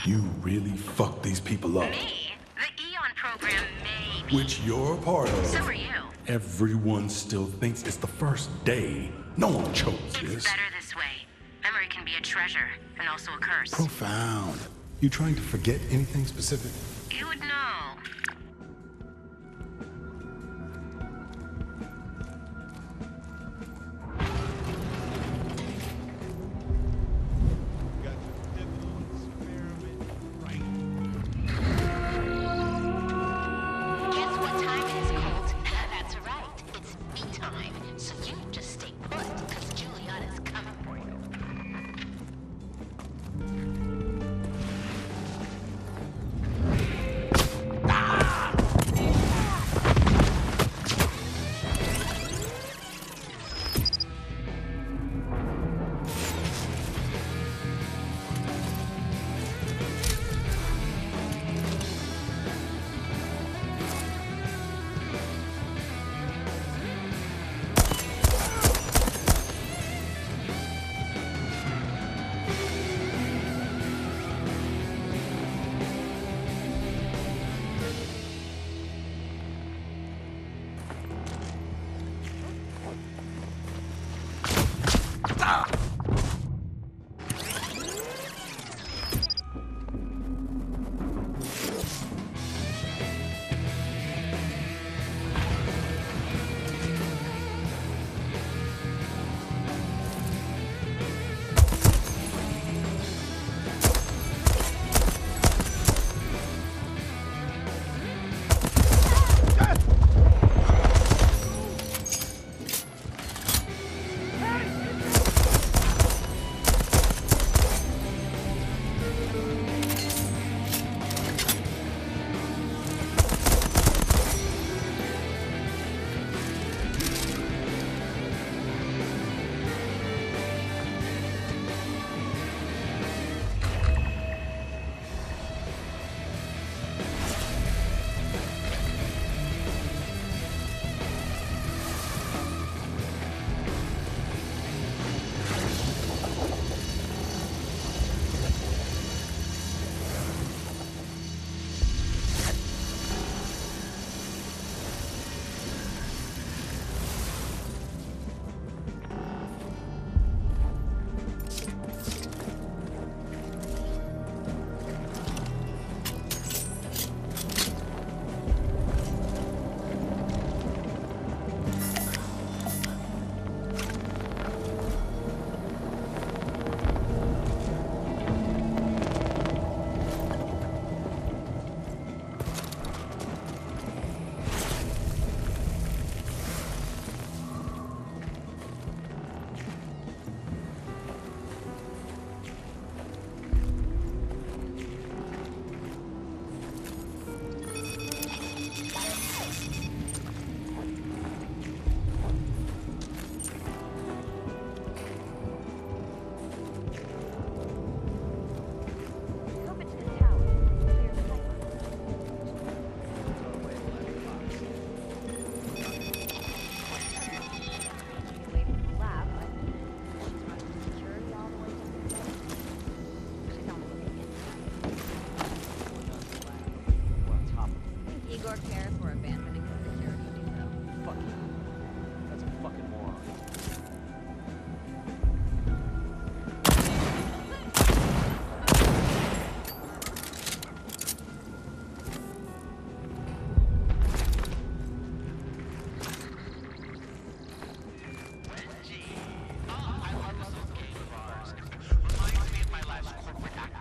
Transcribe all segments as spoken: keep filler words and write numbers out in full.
You really fucked these people up. Me? The Eon program, maybe. Which you're a part of. So are you. Everyone still thinks it's the first day. No one chose It's this. better this way. Memory can be a treasure, and also a curse. Profound. You trying to forget anything specific? You would know. Guess what time it is, Colt? That's right. It's me time. So you just stay put, because Juliana's coming for you.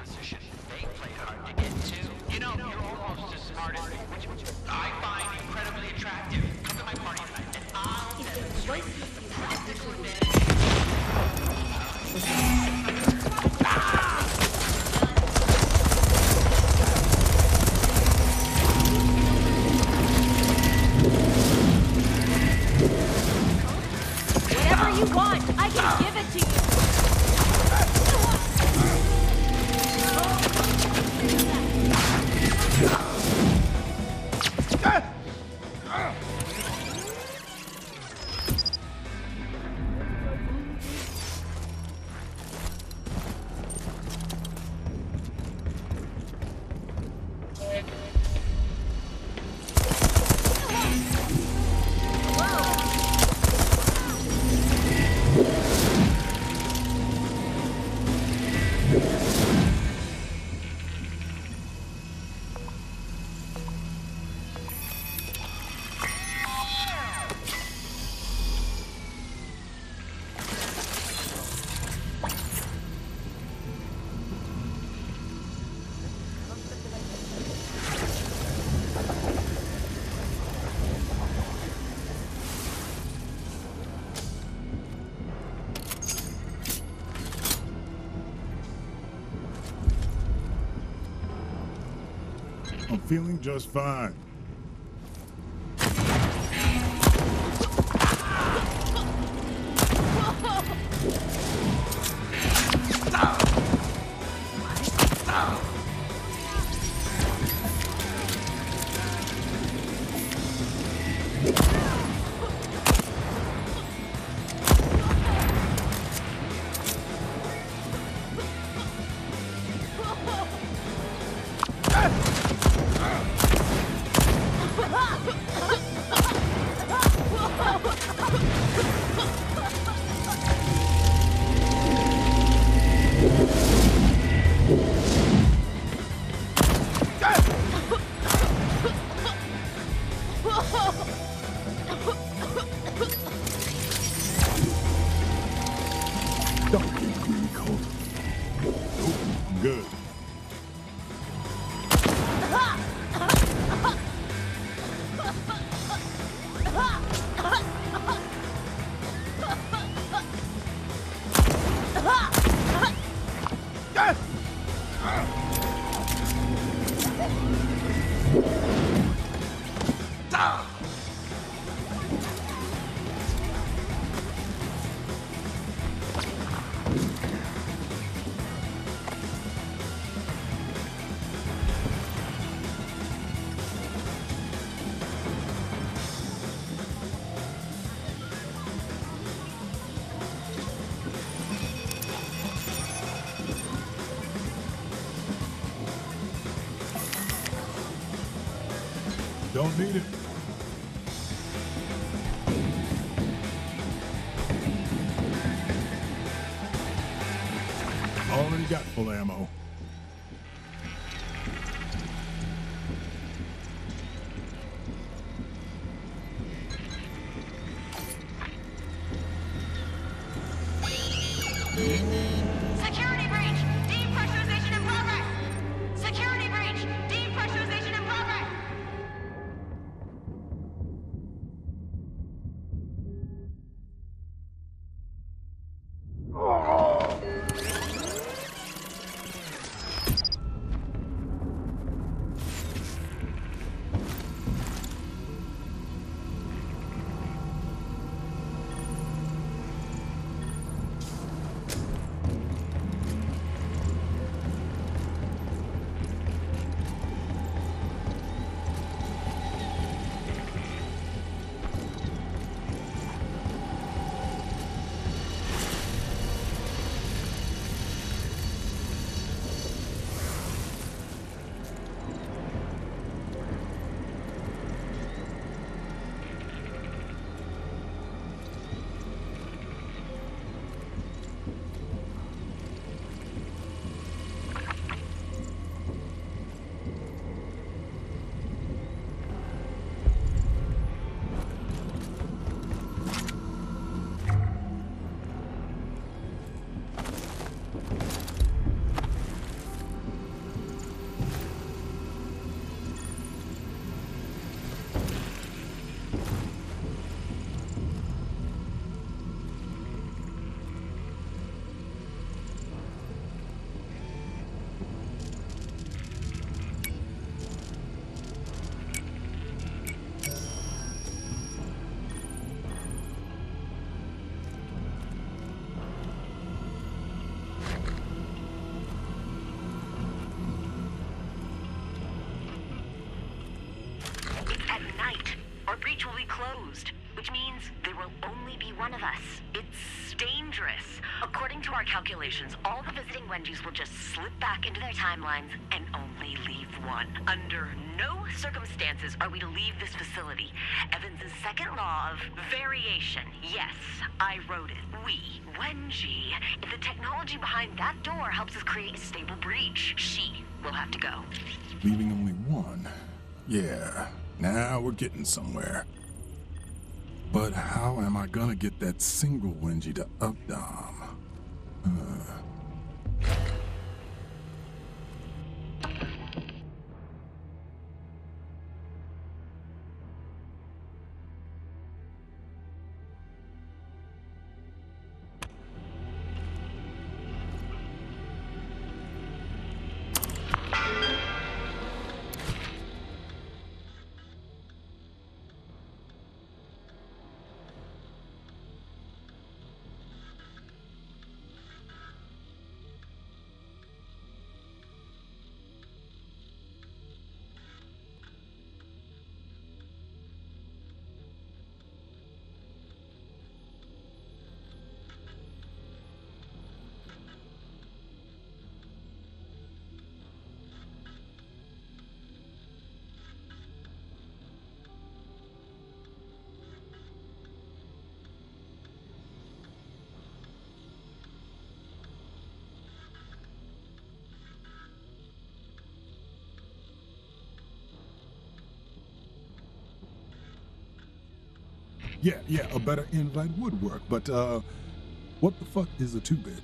I find incredibly feeling just fine. Don't get greedy, Colt. Nope, I'm good. Don't need it. Already got full ammo. Security breach! Depressurization in progress! Security breach! Depressurization in progress! breach will be closed, which means there will only be one of us. It's dangerous. According to our calculations, all the visiting Wenjies will just slip back into their timelines and only leave one. Under no circumstances are we to leave this facility. Evans' second law of variation. Yes, I wrote it. We, Wenjie. If the technology behind that door helps us create a stable breach, she will have to go. Leaving only one. Yeah, now we're getting somewhere. But how am I gonna get that single Wenjie to updom? Uh. Yeah, yeah, a better invite would work, but, uh, what the fuck is a two-bit?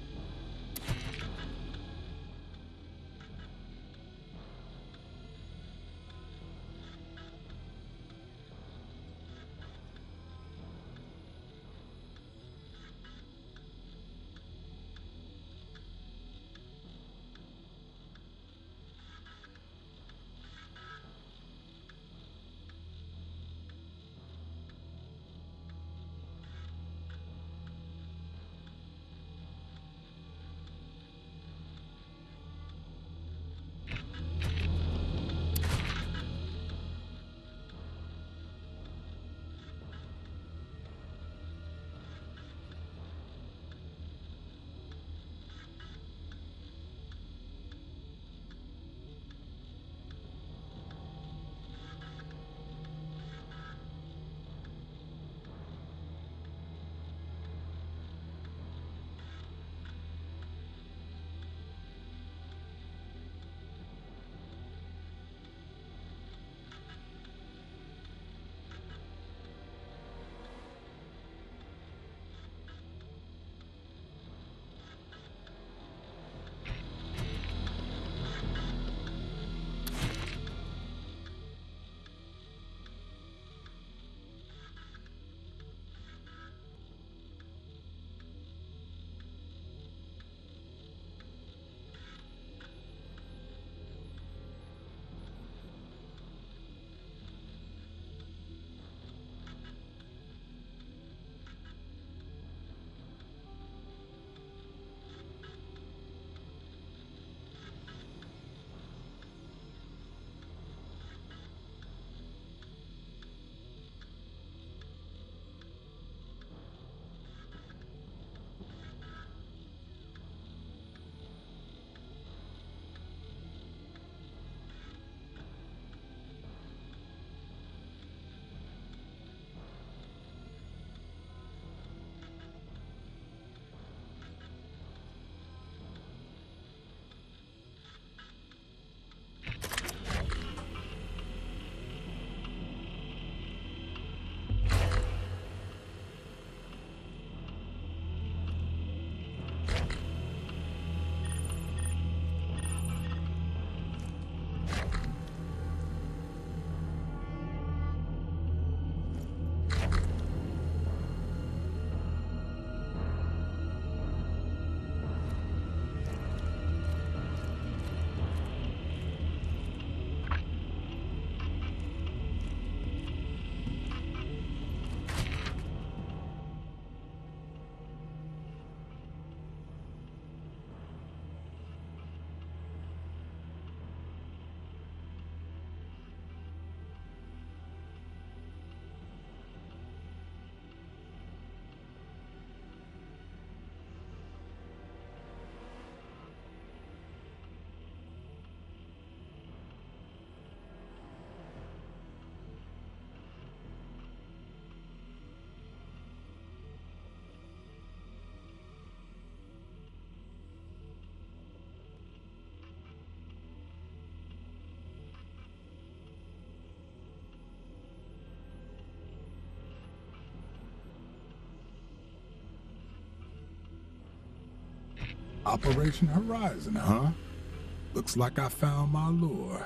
Operation Horizon, huh? Looks like I found my lure.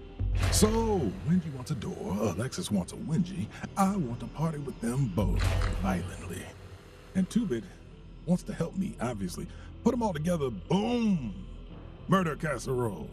So, Wenji wants a door, Alexis wants a Wenji. I want to party with them both, violently. And two-bit wants to help me, obviously. Put them all together, boom! Murder casserole.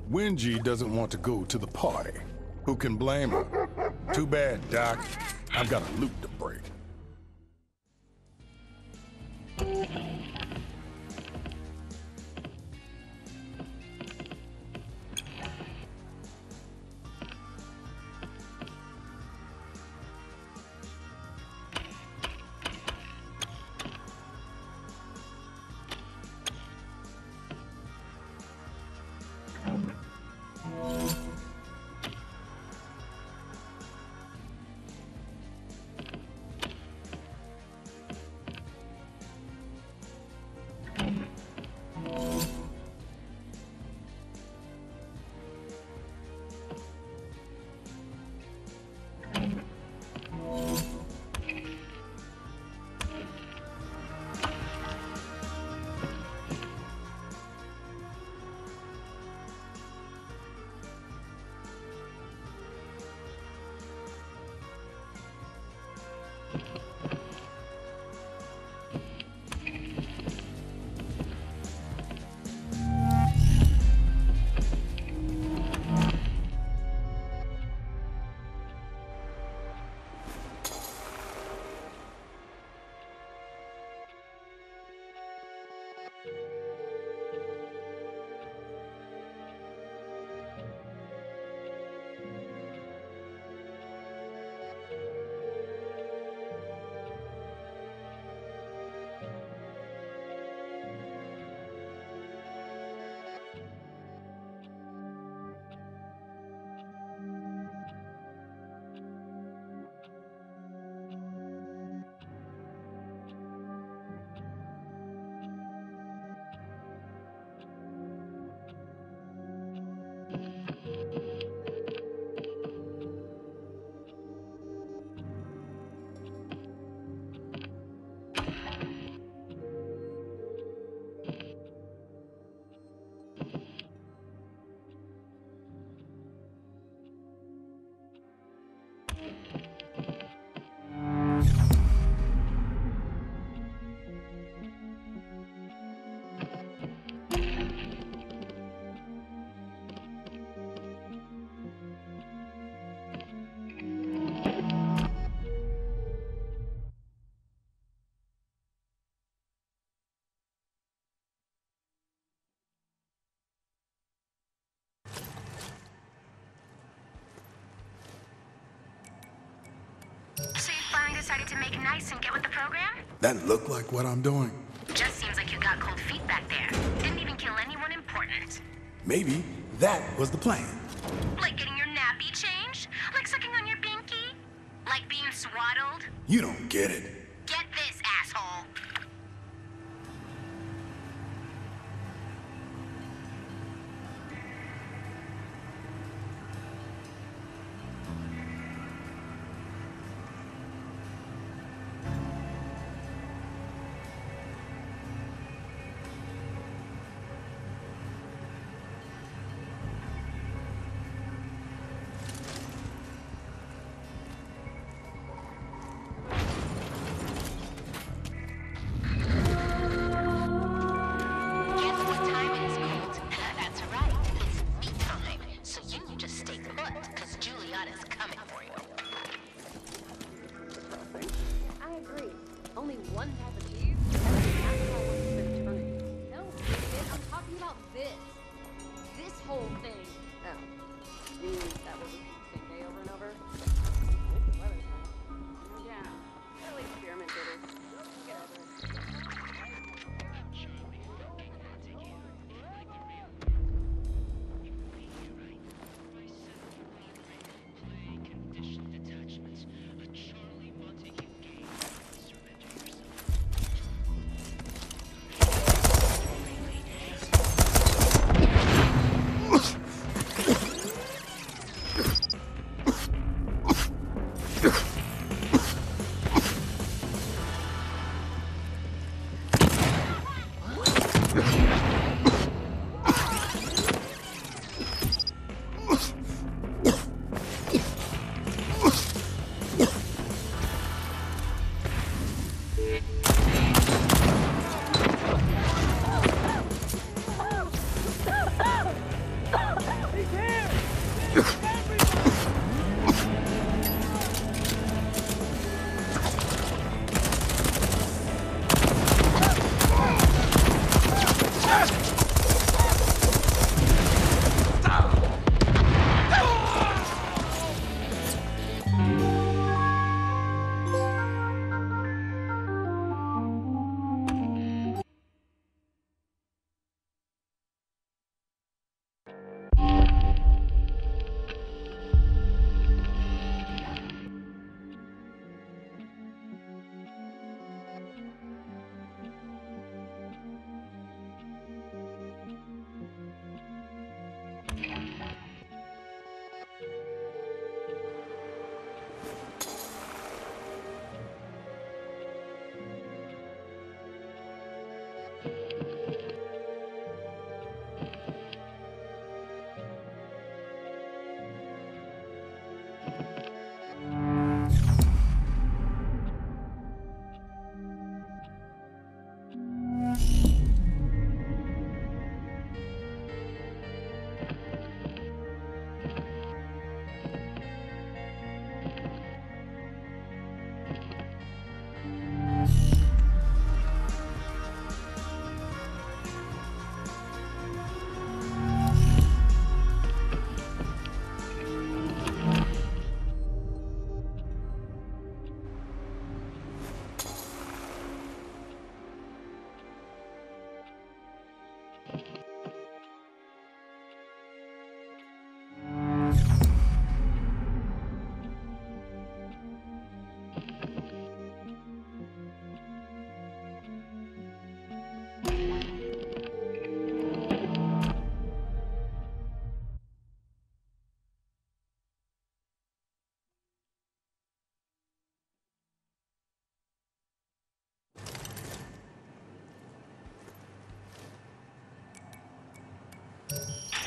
Wenjie doesn't want to go to the party. Who can blame her? Too bad, Doc. I've got a loop to break. Decided to make it nice and get with the program? That look like what I'm doing? Just seems like you got cold feet back there. Didn't even kill anyone important. Maybe that was the plan. Like getting your nappy changed? Like sucking on your binky? Like being swaddled? You don't get it. Get this, asshole.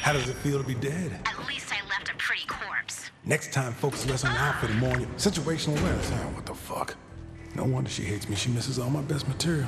How does it feel to be dead? At least I left a pretty corpse. Next time, focus less on the outfit and more on your situational awareness. Oh, what the fuck? No wonder she hates me. She misses all my best material.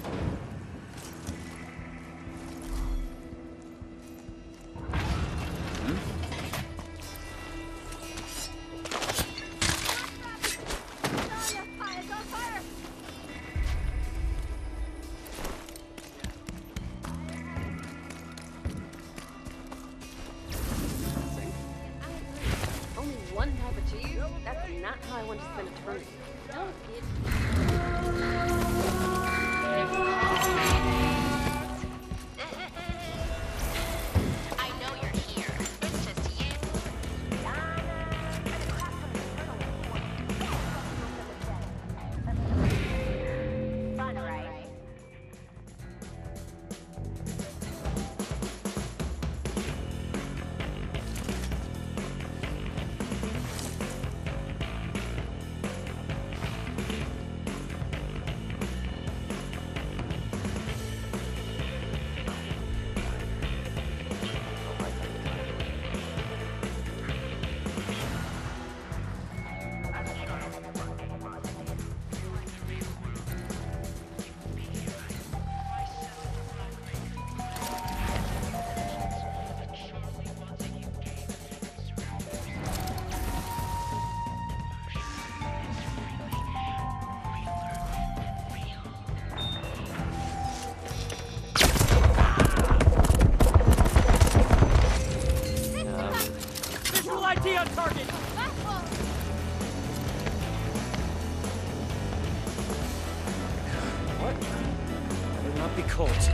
Colt.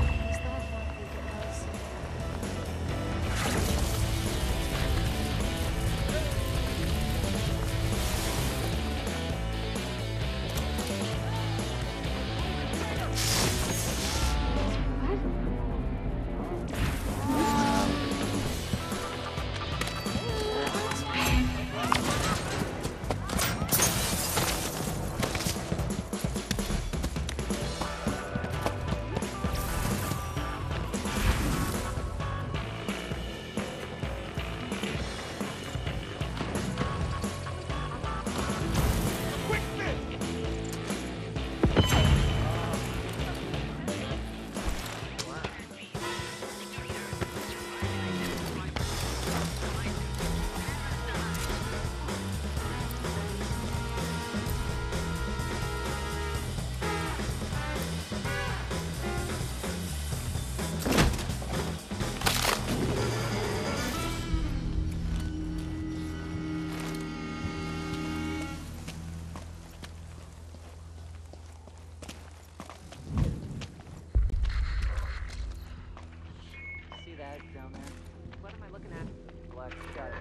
Down there. What am I looking at? Black sky.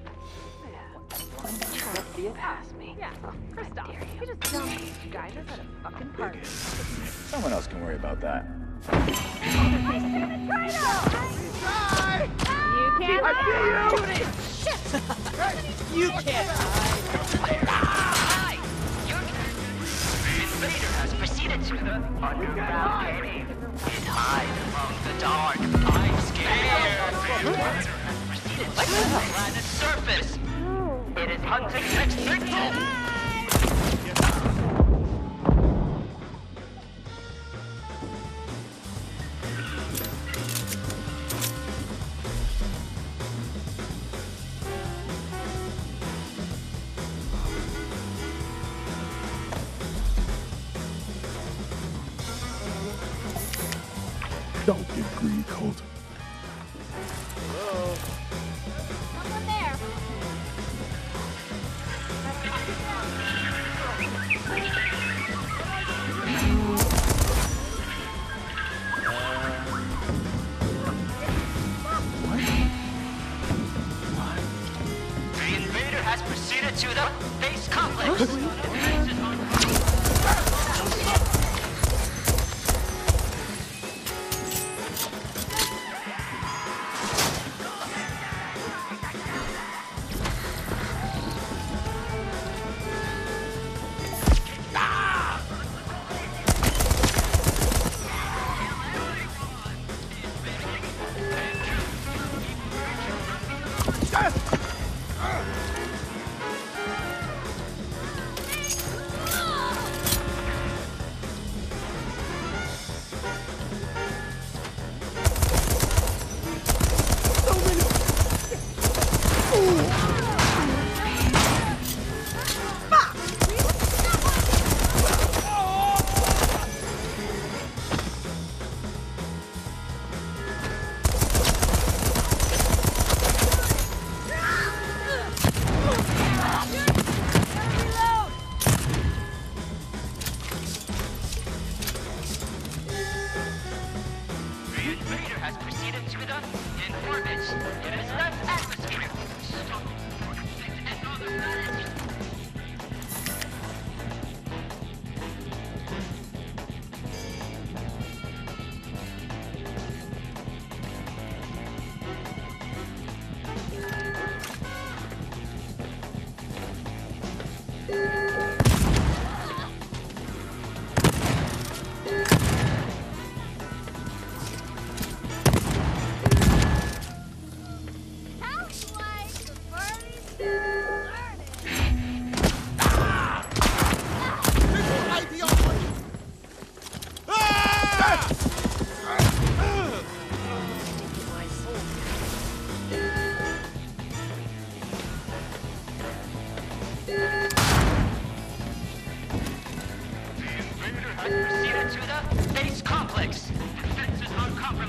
Yeah. Trust you past me. Yeah. First off, you just tell me you guys are at a fucking party. Someone else can worry about that. I try! You can't hide! Shit! You can't hide! Hi! Your invader has proceeded to the underground cave. It hides among the dark. I'm scared! Invader has proceeded to the planet's surface. It is hunting next victim! Don't get greedy, Colt. Hello? Someone there! The invader has proceeded to the base complex.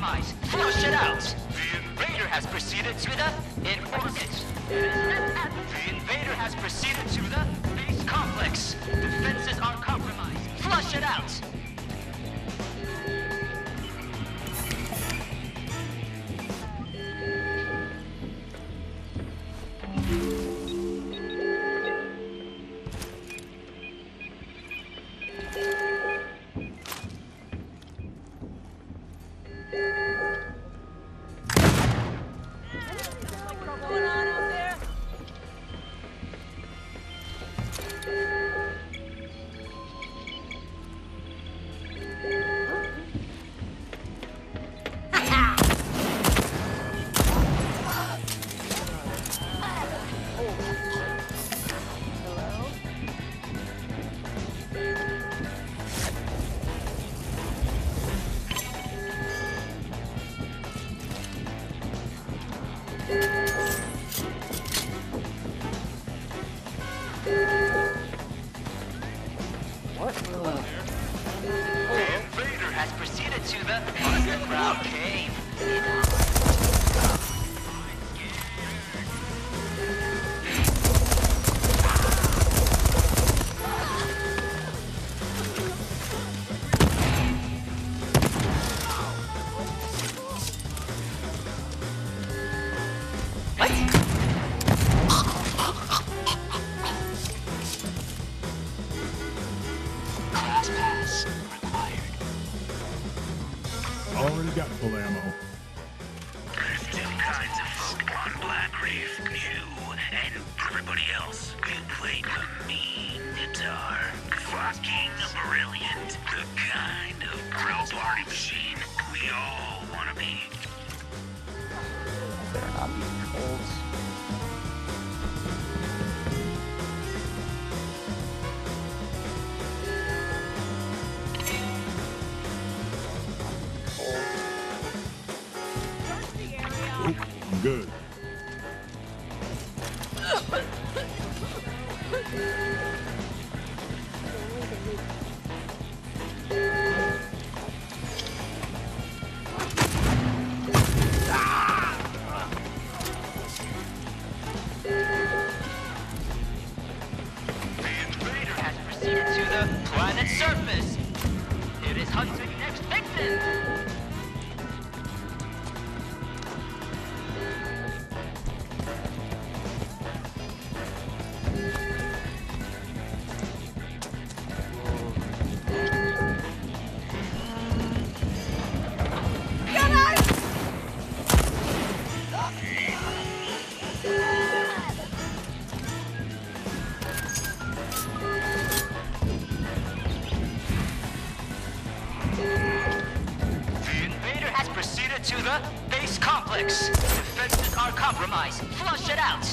compromise. Flush it out. The invader has proceeded to the in orbit. The invader has proceeded to the base complex. Defenses are compromised. Flush it out. Good. Defenses are compromised. Flush it out.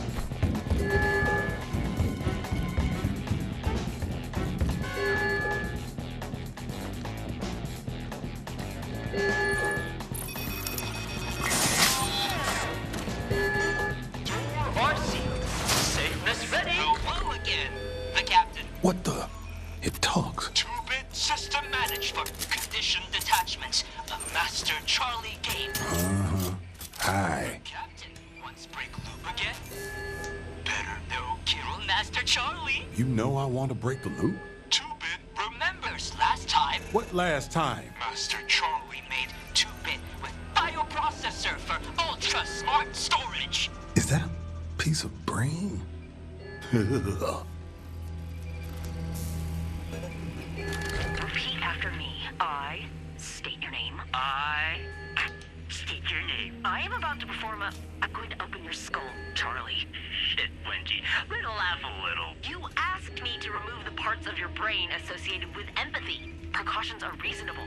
Door are sealed. Safeness ready. Hello again. The captain. What the? It talks. Two-bit system managed for condition detachment. A Master Charlie game. Uh-huh. Hi. Captain, once break loop again? Better no kill Master Charlie. You know I want to break the loop? Two-bit remembers last time. What last time? Master Charlie made two-bit with bioprocessor for ultra-smart storage. Is that a piece of brain? Repeat after me. I state your name. I state your name. I am about to perform a... I'm going to open your skull, Charlie. Shit, Wengie. Let's laugh a little. You asked me to remove the parts of your brain associated with empathy. Precautions are reasonable.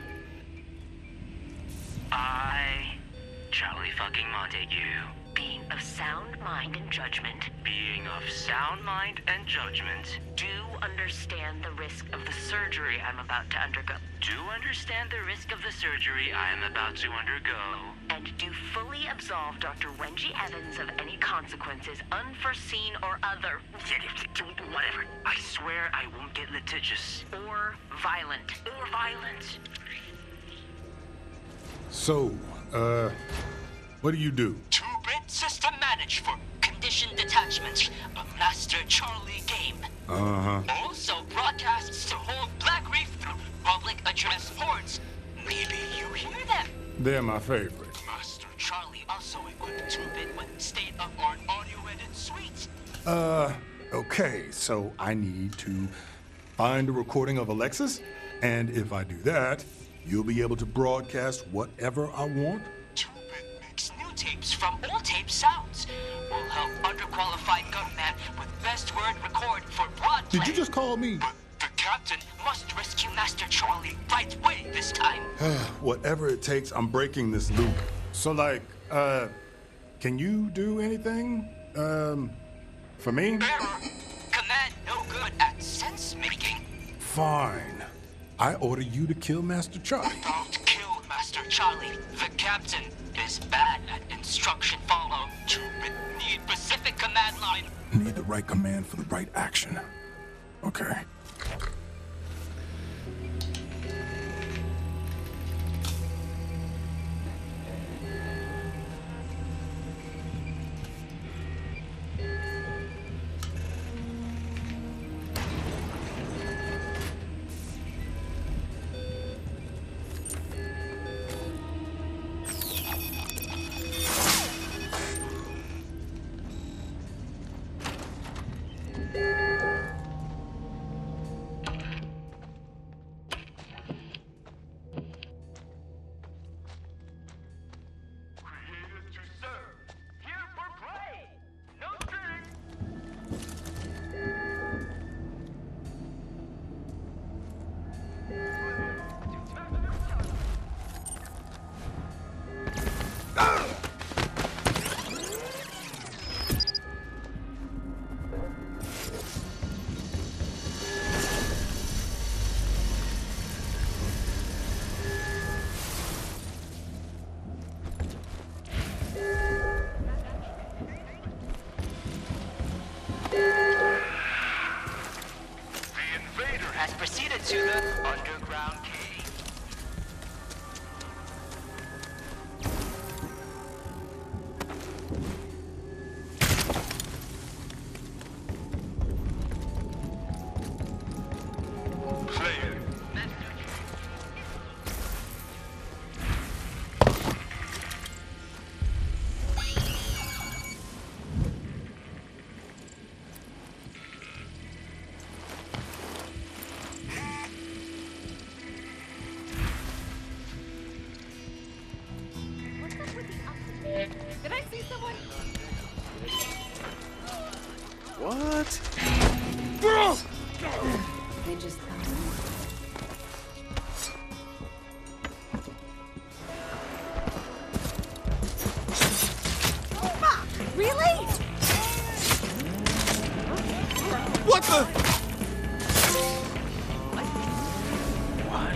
I, Charlie fucking Montague, being of sound mind and judgment, being of sound mind and judgment, do understand the risk of the surgery I'm about to undergo. Do understand the risk of the surgery I am about to undergo. And do fully absolve Doctor Wengie Evans of any consequences, unforeseen or other. Whatever. I swear I won't get litigious. Or violent. Or violent. So, uh, what do you do? Two-bit system managed for condition detachments, a Master Charlie game. Uh-huh. Also broadcasts to whole Black Reef through public address ports. Maybe you hear them. They're my favorite. Master Charlie also equipped two-bit with state-of-art audio-edit suites. Uh, okay, so I need to find a recording of Alexis, and if I do that, you'll be able to broadcast whatever I want? two-bit makes new tapes from old tape sounds. We'll help underqualified gunman with best word record for broad play. Did you just call me? But the captain must rescue Master Charlie right way this time. Whatever it takes, I'm breaking this loop. So, like, uh, can you do anything, um, for me? Error. Command no good at sense-making. Fine. I order you to kill Master Charlie. Don't kill Master Charlie. The captain is bad at instruction follow. two-bit need Pacific command line. Need the right command for the right action. Okay. To the underground cave. Player. Did I see someone? What? They just Really? What the? What?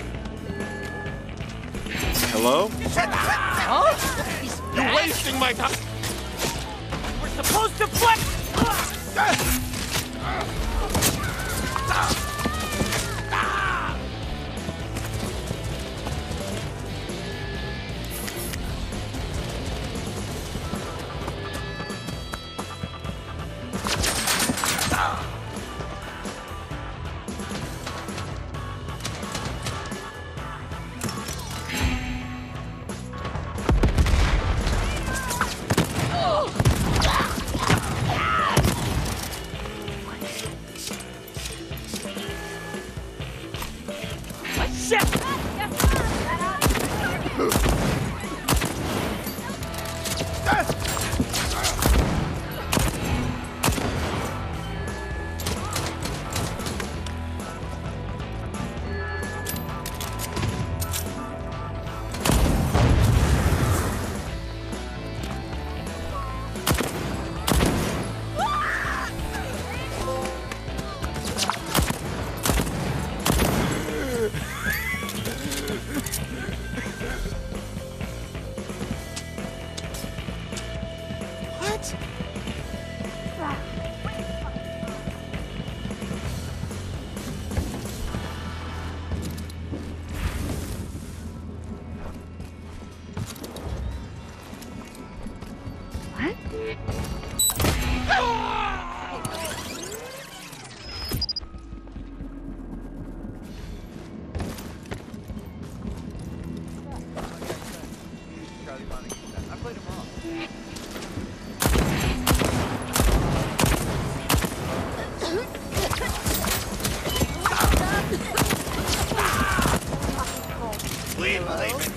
Hello? Huh? You're wasting my time. We're supposed to flex!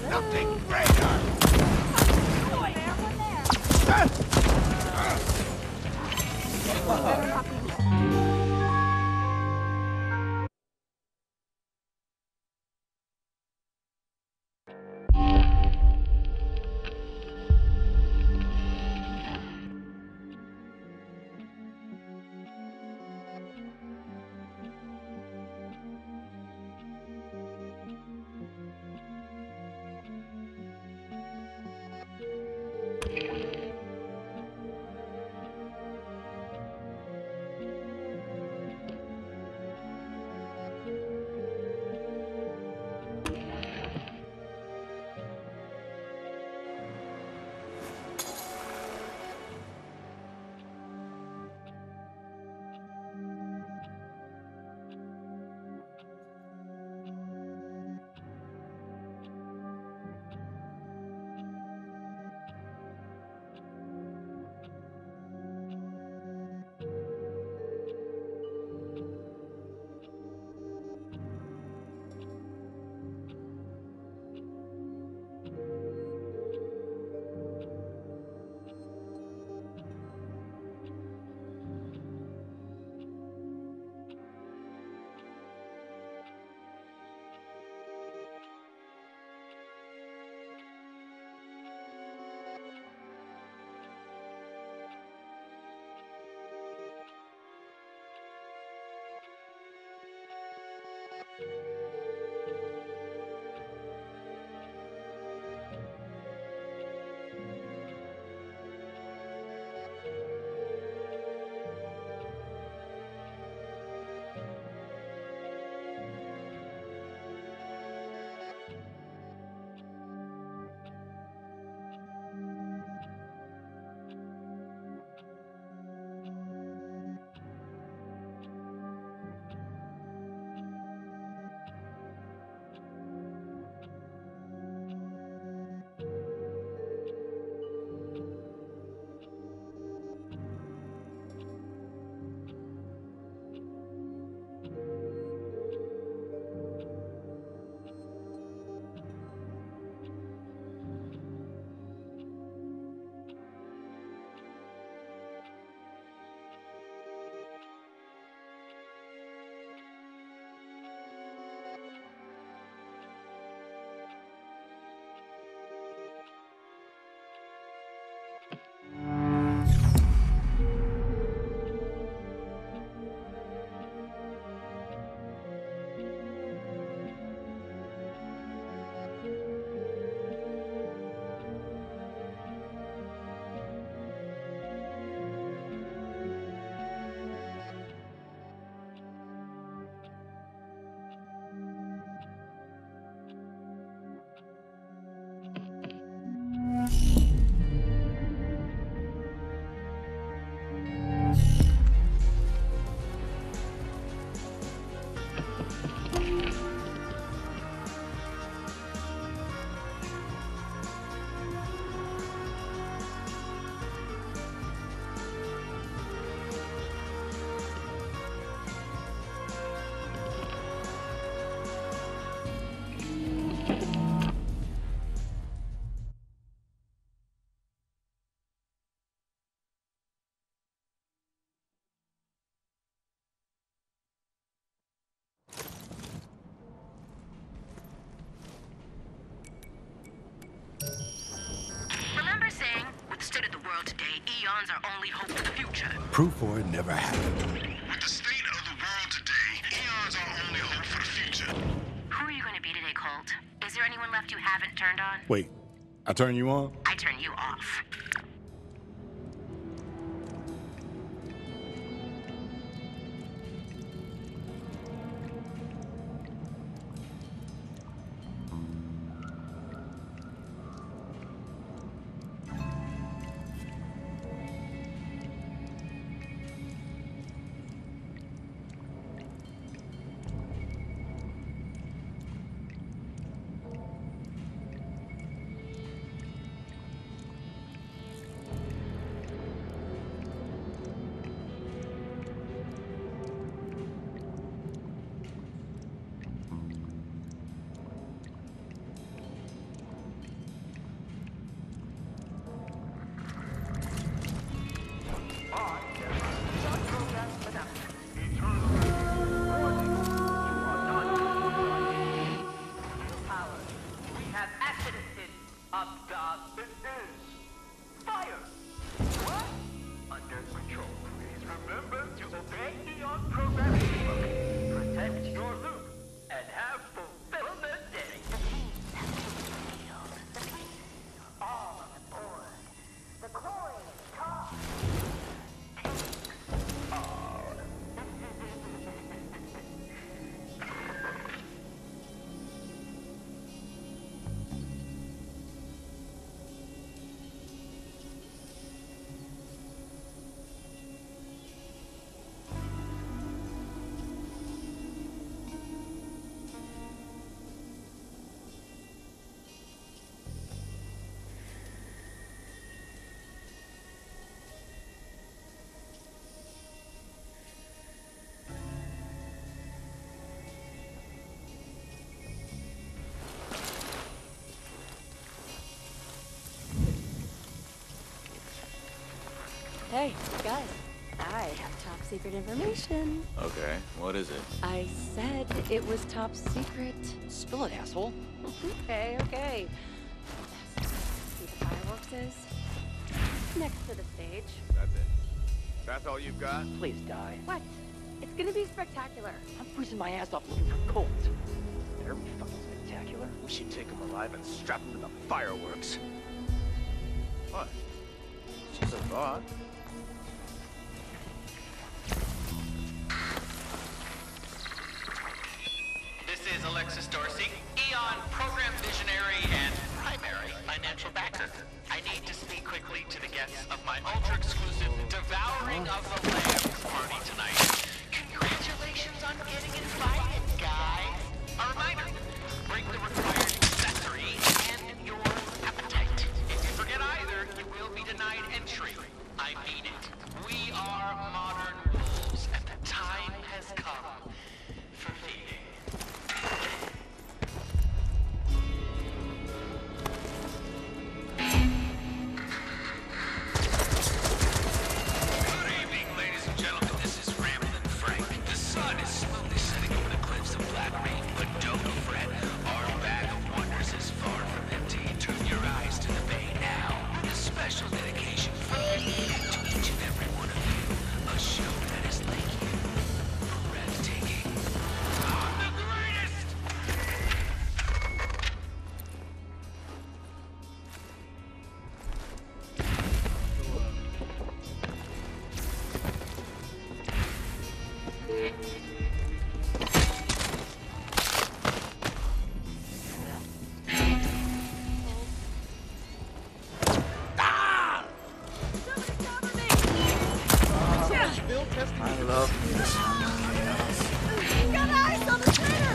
Something greater! One there, one there! Eons are only hope for the future. Proof for it never happened. With the state of the world today, eons are only hope for the future. Who are you going to be today, Colt? Is there anyone left you haven't turned on? Wait, I turn you on? I turn you off. Hey, guys. I have top secret information. Okay, what is it? I said it was top secret. Spill it, asshole. Okay, okay. See the fireworks is? Next to the stage. That's it. That's all you've got? Please die. What? It's gonna be spectacular. I'm freezing my ass off looking for Colt. Better be fucking spectacular. We should take him alive and strap him to the fireworks. What? Just a thought. This is Alexis Dorsey, Eon Program Visionary and primary financial backer. I need to speak quickly to the guests of my ultra-exclusive Devouring of the Lambs party tonight. Congratulations on getting invited, guy. A reminder, bring the required accessory and your appetite. If you forget either, you will be denied entry. I mean it. We are modern wolves, and the time has come for feeding. I love this. Got eyes on the traitor!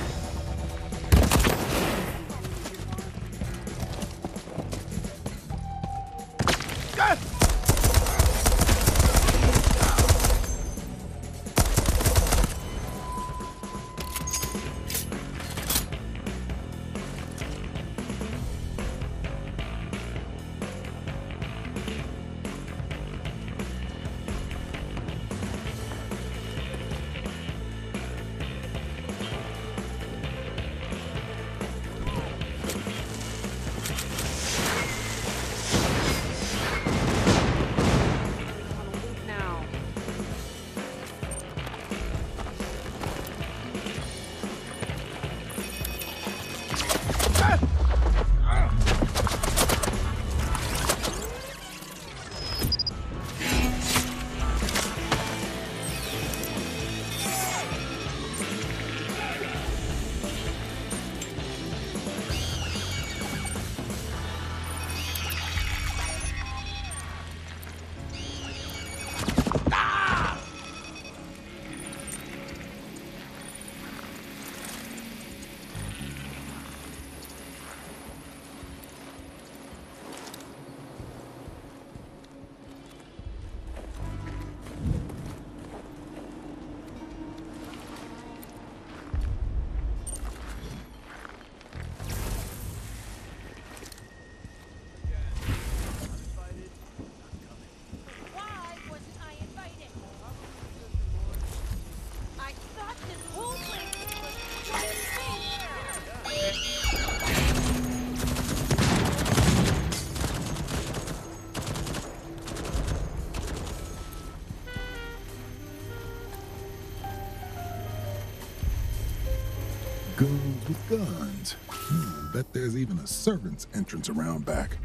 Goons with guns. Hmm, bet there's even a servant's entrance around back.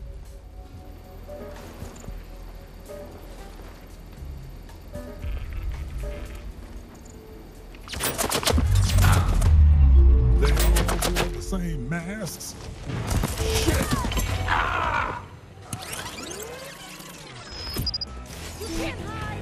They all wear the same masks. Shit! Ah! You can't hide!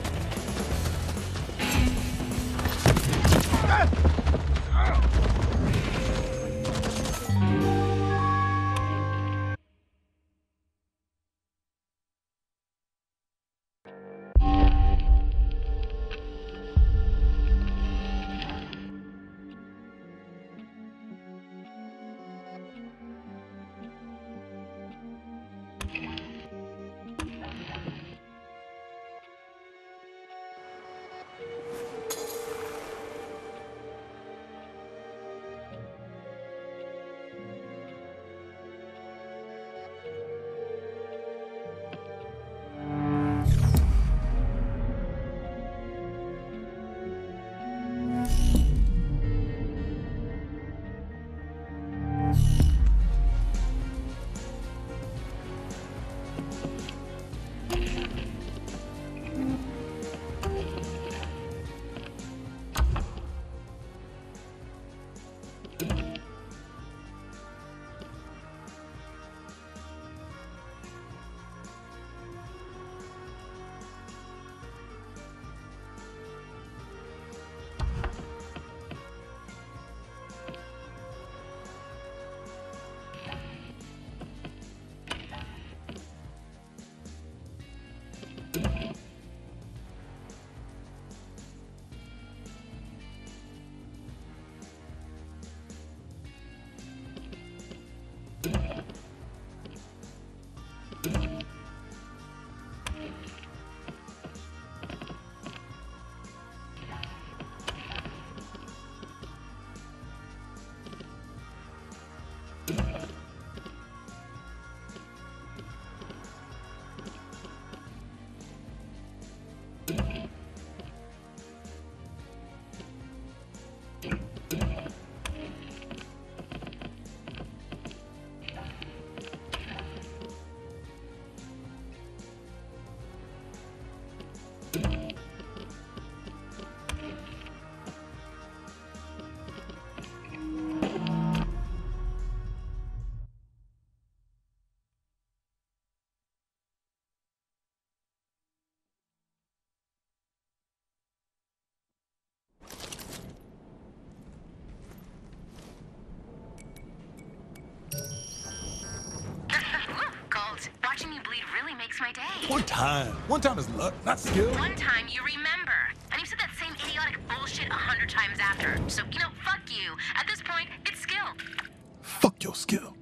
lead really makes my day. One time. One time is luck, not skill. One time you remember. And you said that same idiotic bullshit a hundred times after. So, you know, fuck you. At this point, it's skill. Fuck your skill.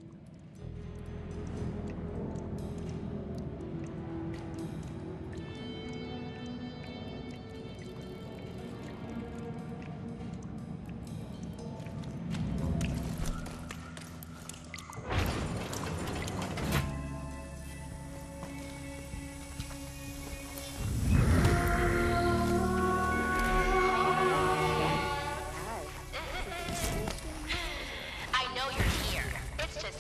I know you're here. It's just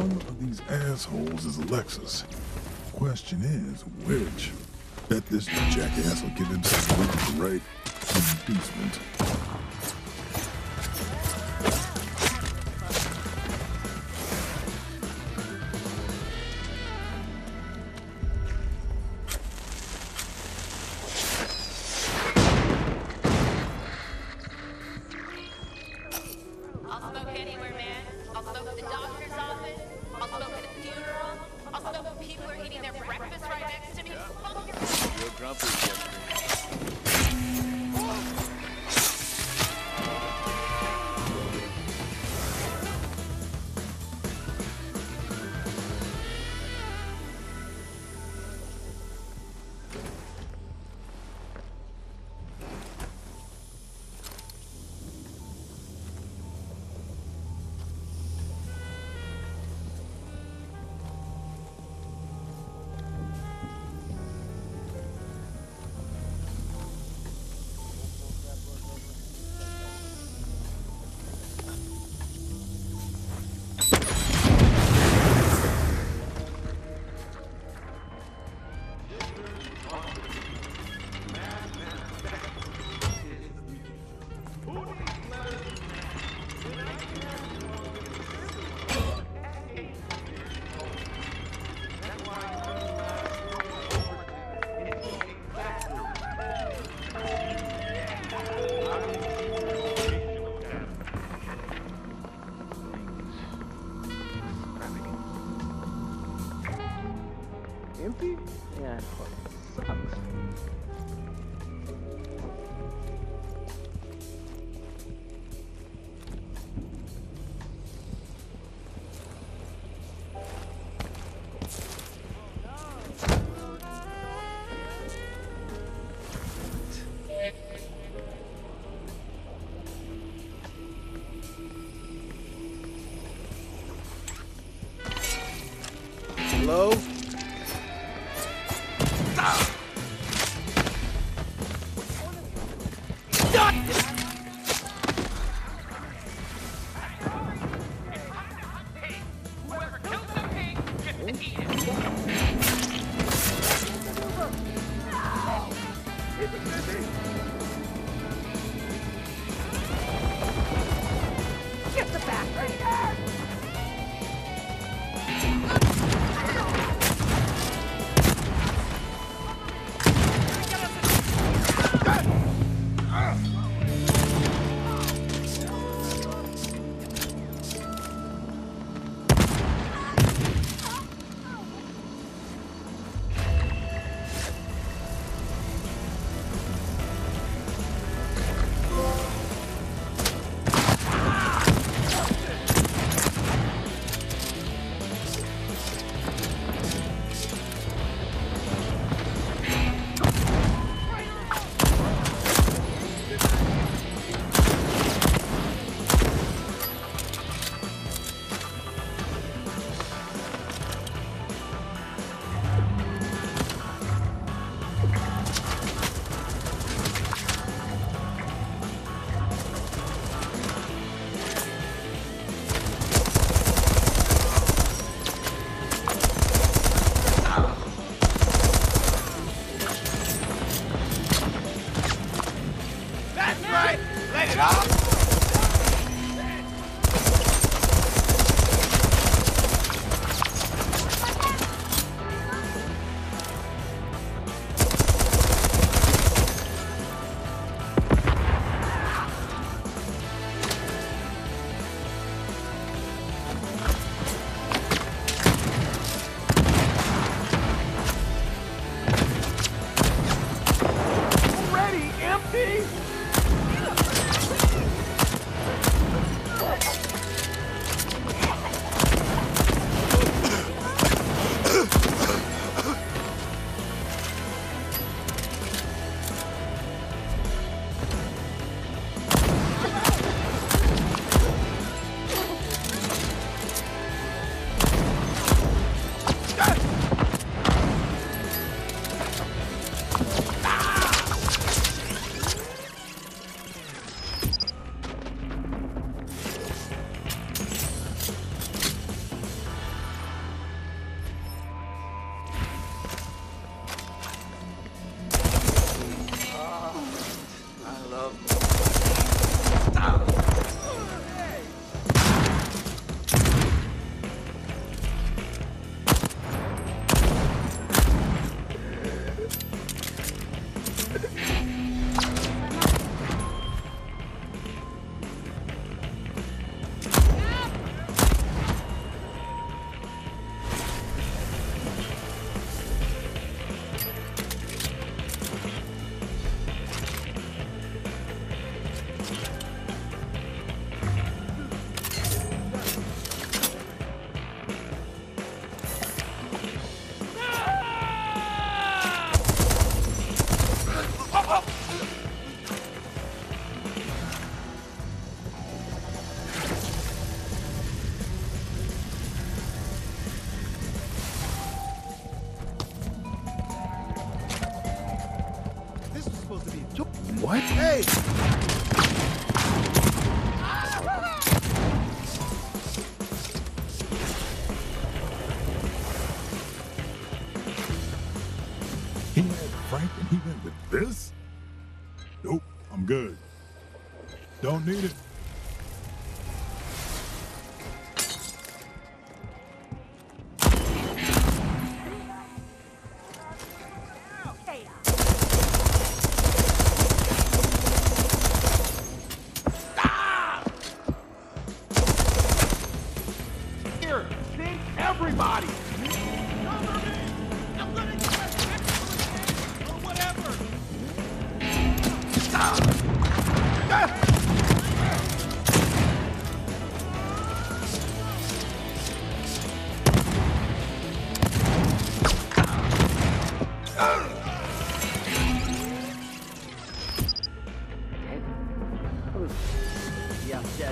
One of these assholes is Alexis. Question is, which? Bet this jackass will give himself away to the right inducement. I'll smoke anywhere, man. I'll smoke at the doctor's office. I'll smoke at a funeral. I'll smoke when people are eating their breakfast right next to me. Real grumpy yesterday. Empty? Yeah, it fucking sucks. Hello? Get the back right there! What? Hey! He had Frank and he went with this? Nope, I'm good. Don't need it. Yeah, dead.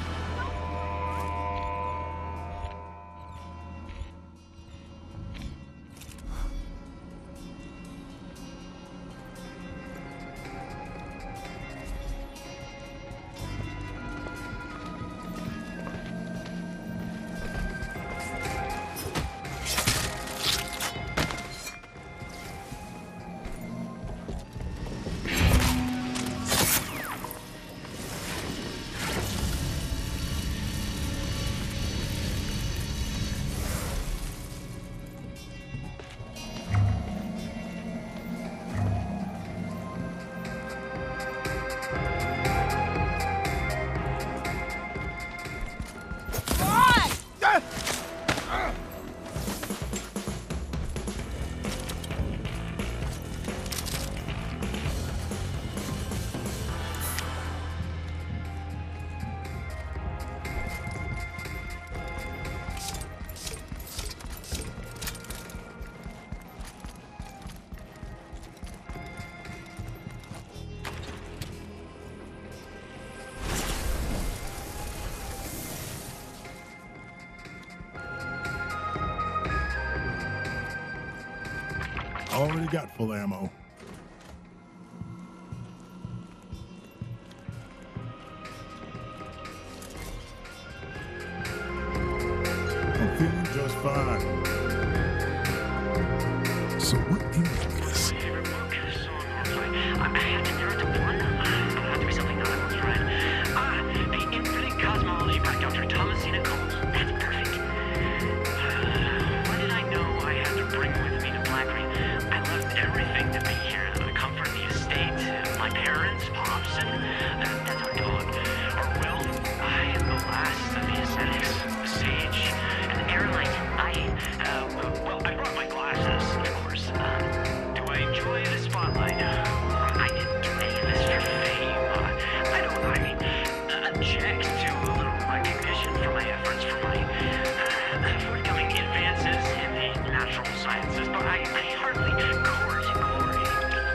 Already got full ammo. I'm feeling just fine. So what is this? I had to narrow it to one. It had to be something that I was read. Ah, the Infinite Cosmology by Doctor Thomasina Colt. That's perfect. Uh, why did I know I had to bring with me to Blackgreen? I left everything to be here. The comfort of the estate, my parents, pops, and that, that's our dog. Or, well, I am the last of the ascetics, the sage, and the airline. I, uh, well, I brought my glasses, of course. Um, do I enjoy the spotlight? I didn't do any of this for fame. Uh, I don't, I mean, uh, object to a little recognition for my efforts, for my uh, forthcoming advances in the natural sciences, but I, I hardly court glory.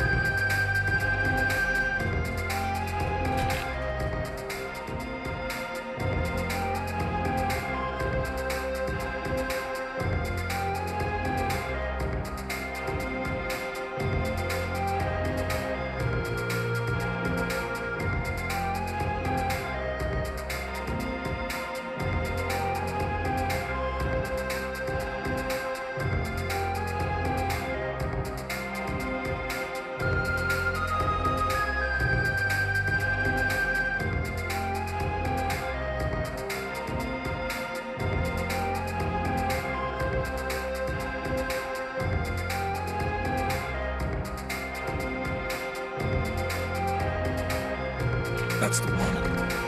That's the one.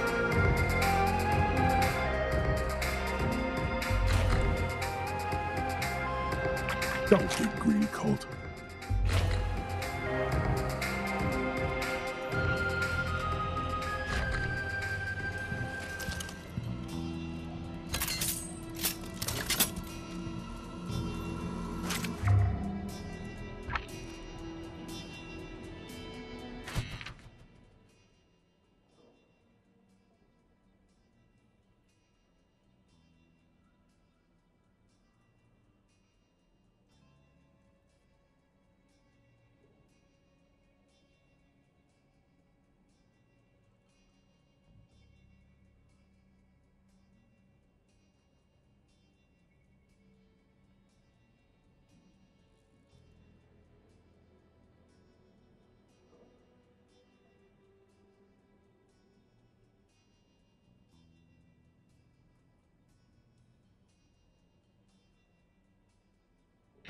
Don't get greedy, Colt.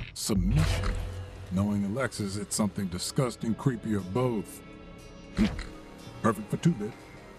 submission. Knowing Alexis, it's something disgusting, creepy, or both. Perfect for two-bit.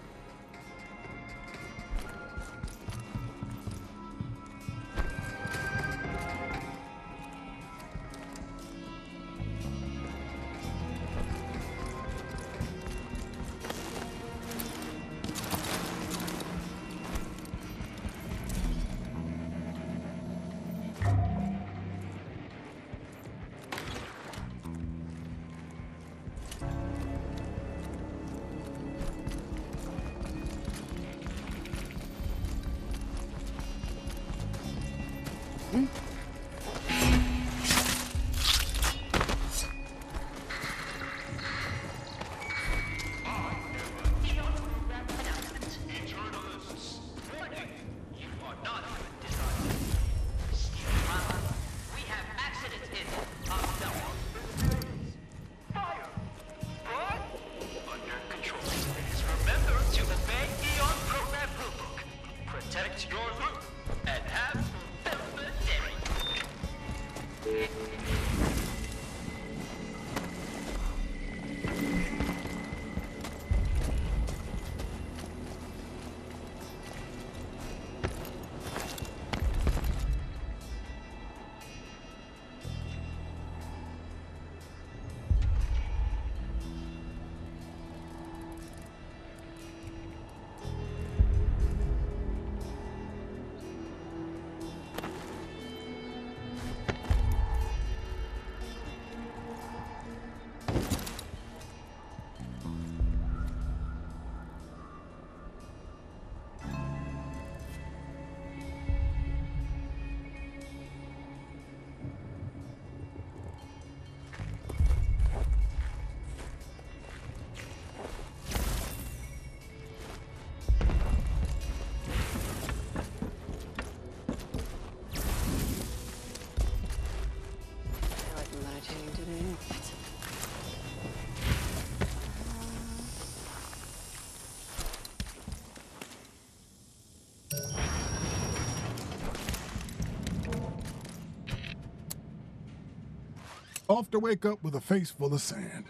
Off to wake up with a face full of sand.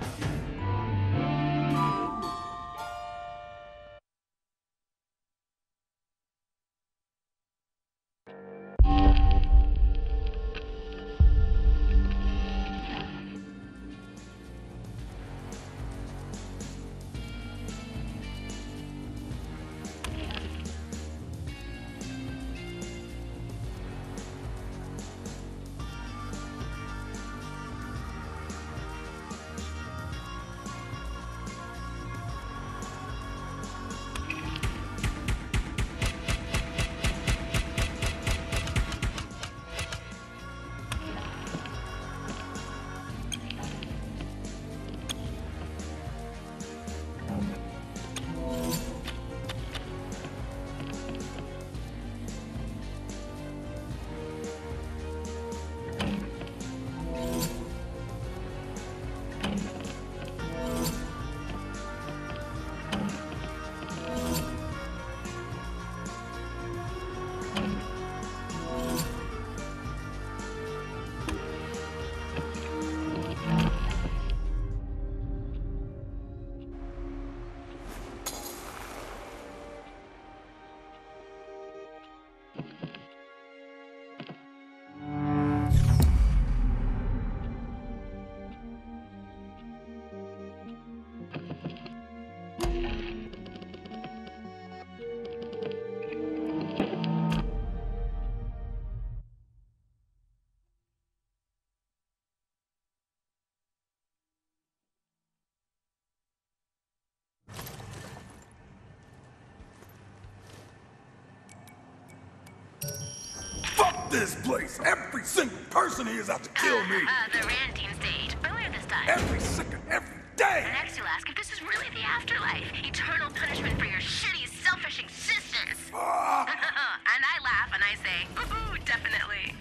This place! Every single person here is out to kill me! Uh, uh, the Rantine stage. Earlier this time. Every second, every day! Next you'll ask if this is really the afterlife. Eternal punishment for your shitty, selfish existence. Uh. And I laugh and I say, ooh, definitely.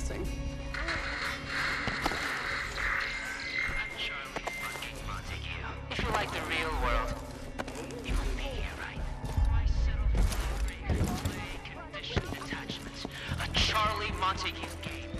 embarrassing. If you like the real world, you wouldn't be here, right? Why settle for free, conditioned attachments? A Charlie Montague game.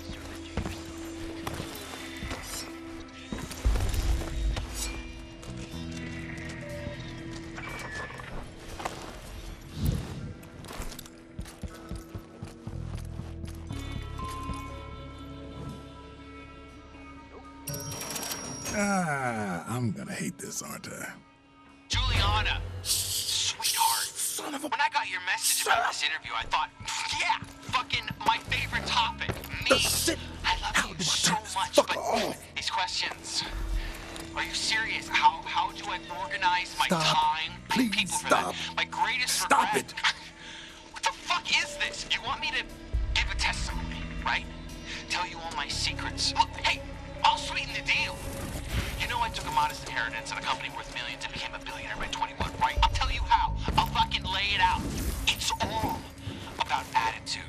Ah, I'm gonna hate this, aren't I? Juliana, sweetheart. Son of a... When I got your message about this interview, I thought, yeah, fucking my favorite topic, me. I love you so much, but off. these questions, are you serious? How how do I organize my Stop. time? Please people for stop. that? My greatest Stop regret. it. What the fuck is this? You want me to give a testimony, right? Tell you all my secrets. Look, hey, I'll sweeten the deal. You know I took a modest inheritance in a company worth millions and became a billionaire by twenty-one, right? I'll tell you how. I'll fucking lay it out. It's all about attitude.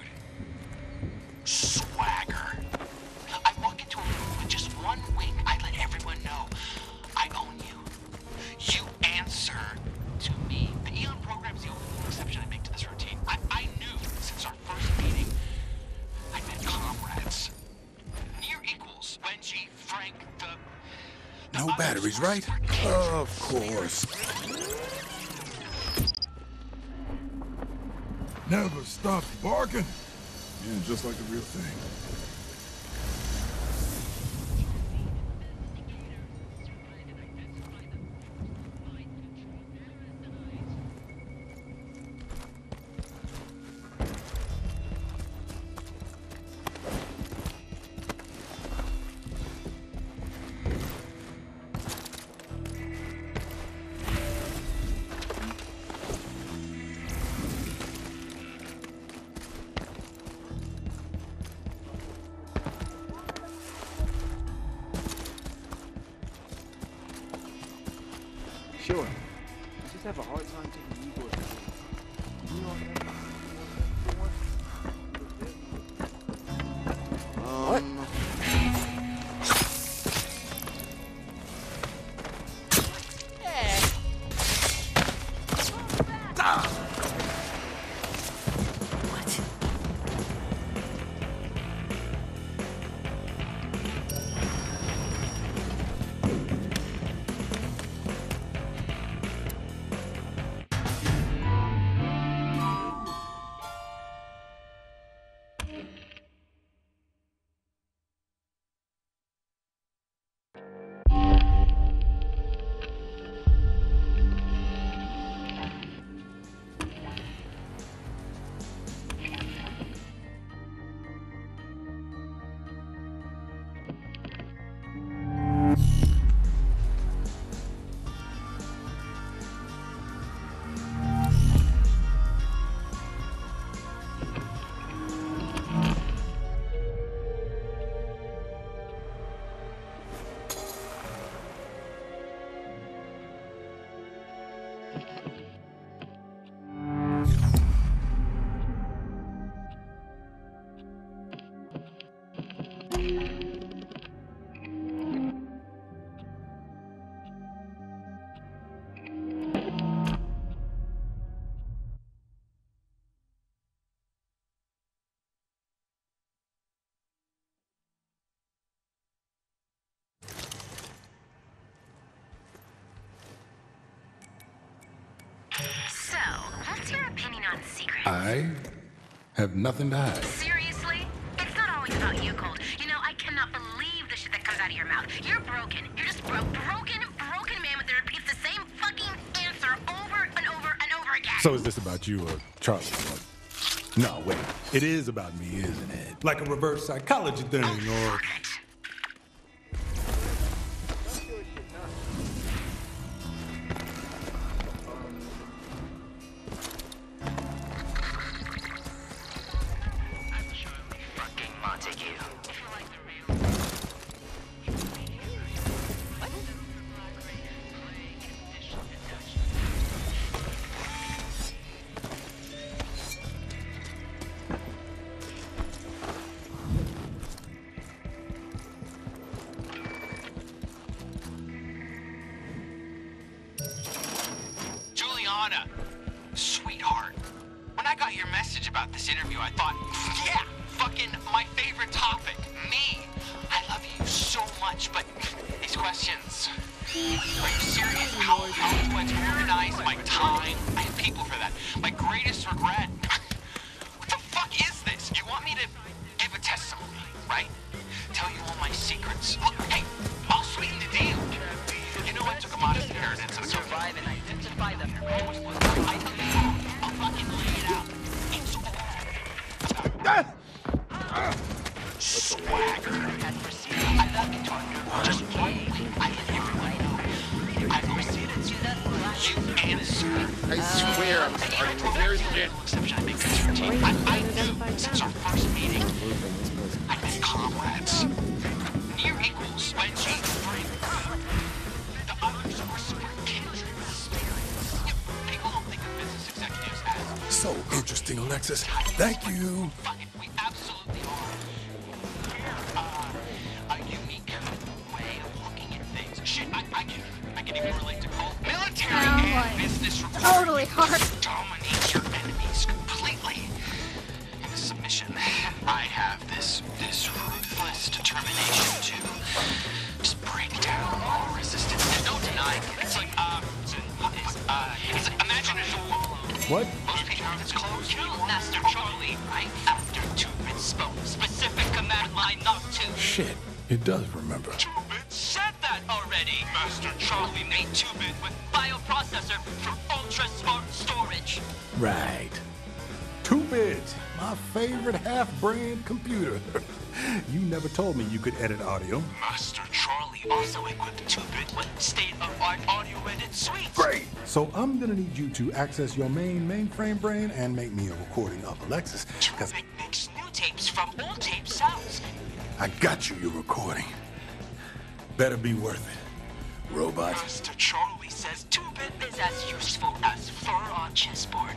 Swagger. I walk into a room with just one wink. I let everyone know I own you. You answer to me. The Eon program's the only exception I make to this routine. I, I knew since our first meeting I met comrades. Near equals. Wenji, Frank, the... No batteries, right? Of course. Never stop barking. Yeah, just like the real thing. Sure. I just have a hard time taking Igor. You know what? Um, So, what's your opinion on secrets? I have nothing to hide. Seriously? It's not always about you, Colt. You know, I cannot believe the shit that comes out of your mouth. You're broken. You're just broke. Broken, broken man that repeats the same fucking answer over and over and over again. So is this about you or Charlie? No, wait. It is about me, isn't it? Like a reverse psychology thing, oh, or... Fuck it. got your message about this interview, I thought, yeah, fucking my favorite topic, me. I love you so much, but these questions, are you serious? How, how do I organize my time? I have people for that. My greatest regret. What the fuck is this? You want me to give a testimony, right? Tell you all my secrets. Look, hey, I'll sweeten the deal. You know I took a modest inheritance and survive and identify the most I tell you, I'll fucking lay it out. It's all swagger. I love you, Tony. Just play. I can hear it. I proceeded to the you answer. I swear I'm starting to hear shit. Exception, I make this routine. I, I knew since our first meeting. I met comrades. Near equals when she bring the others were super kindred spirits. People don't think of business executives as So interesting, Alexis. Thank you. we absolutely are. Uh, a unique way of looking at things. Shit, I, I can I can even relate to Colt. Military Oh, and boy. business Totally hard. dominate your enemies completely. In this submission, I have this this ruthless determination to just break down all resistance. And don't deny, it's like uh, it's, uh, it's like, imagine there's a wall. What? Most people it's closed. You Master Charlie, right? After two-bit spoke, specific command line not to. Shit, it does remember. two-bit said that already. Master Charlie made two-bit with bioprocessor for ultra-smart storage. Right. Two-bit, my favorite half-brain computer. You never told me you could edit audio. Master Charlie also equipped two-bit with state-of-art audio edit suites. Great! So I'm gonna need you to access your main mainframe brain and make me a recording of Alexis. Cause two-bit makes new tapes from old tape sounds. I got you your recording. Better be worth it, robot. Master Charlie says two-bit is as useful as fur on chessboard.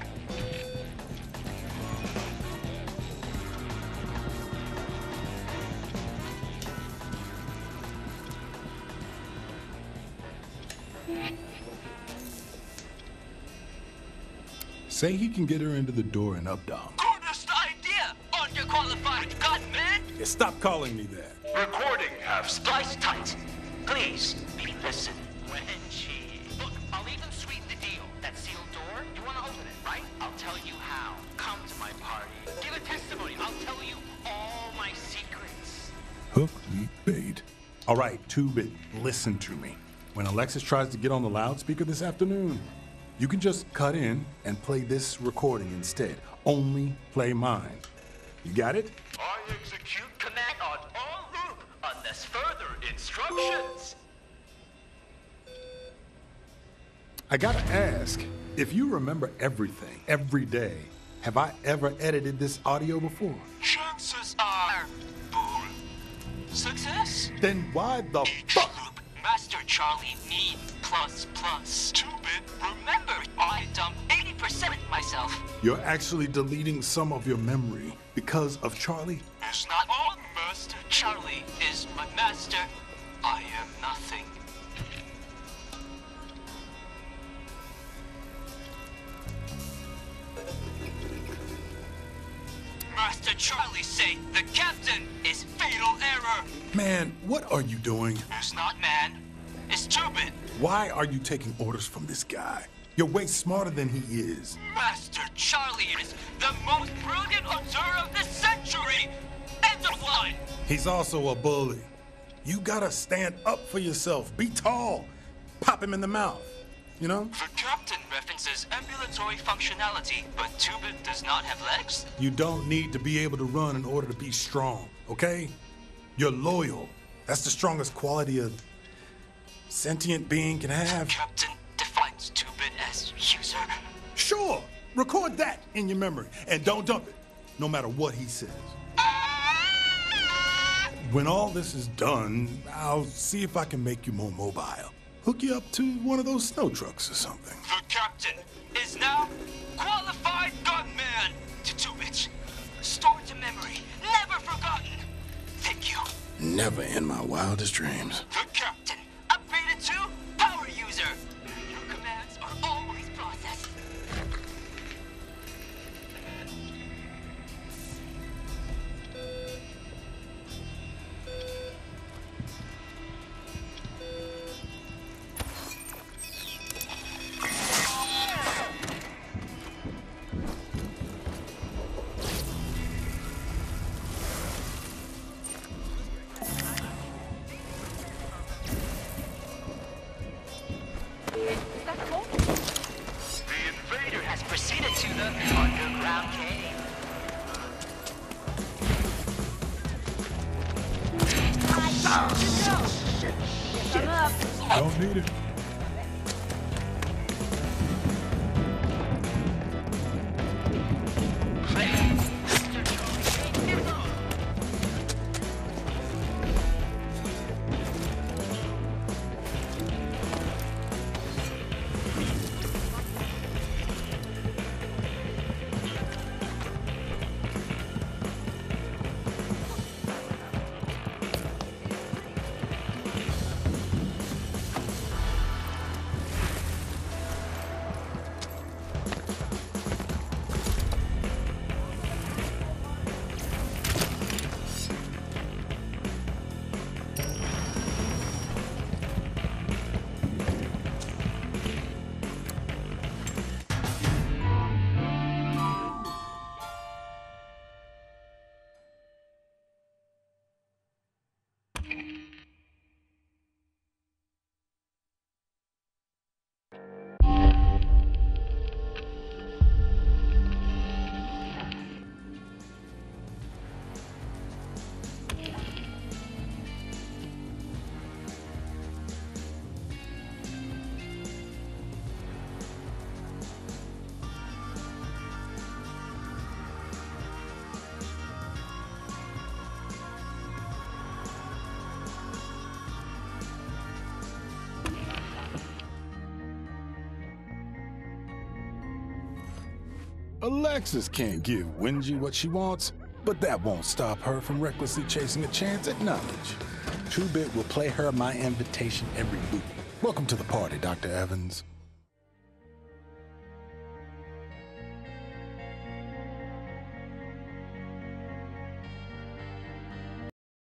Say he can get her into the door and up down. Goodest idea, underqualified gunman. Yeah, stop calling me that. Recording have spliced tight. Please, listen. Wenjies. Look, I'll even sweeten the deal. That sealed door, you want to open it, right? I'll tell you how. Come to my party. Give a testimony. I'll tell you all my secrets. Hook, meat, bait. All right, two-bit, listen to me. When Alexis tries to get on the loudspeaker this afternoon, you can just cut in and play this recording instead. Only play mine. You got it? I execute command on all loop unless further instructions. I gotta ask, if you remember everything, every day, have I ever edited this audio before? Chances are, boom, success. Then why the fuck? Master Charlie mean plus plus. Two-bit, remember, I dumped eighty percent myself. You're actually deleting some of your memory because of Charlie? It's not all Master Charlie is my master. I am nothing. Master Charlie say the captain is fatal error. Man, what are you doing? It's not man. It's two-bit. Why are you taking orders from this guy? You're way smarter than he is. Master Charlie is the most brilliant observer of the century. End of line. He's also a bully. You gotta stand up for yourself. Be tall. Pop him in the mouth. You know? The captain references ambulatory functionality, but two-bit does not have legs. You don't need to be able to run in order to be strong, okay? You're loyal. That's the strongest quality a sentient being can have. Captain defines two-bit as user. Sure. Record that in your memory and don't dump it, no matter what he says. When all this is done, I'll see if I can make you more mobile. Hook you up to one of those snow trucks or something. The captain is now qualified gunman to two-bit. Stored to memory, never forgotten. Thank you. Never in my wildest dreams. The captain upgraded to power user. Your commands are always processed. I'm up. Don't need it. Alexis can't give Wenjie what she wants, but that won't stop her from recklessly chasing a chance at knowledge. two bit will play her my invitation every week. Welcome to the party, Doctor Evans.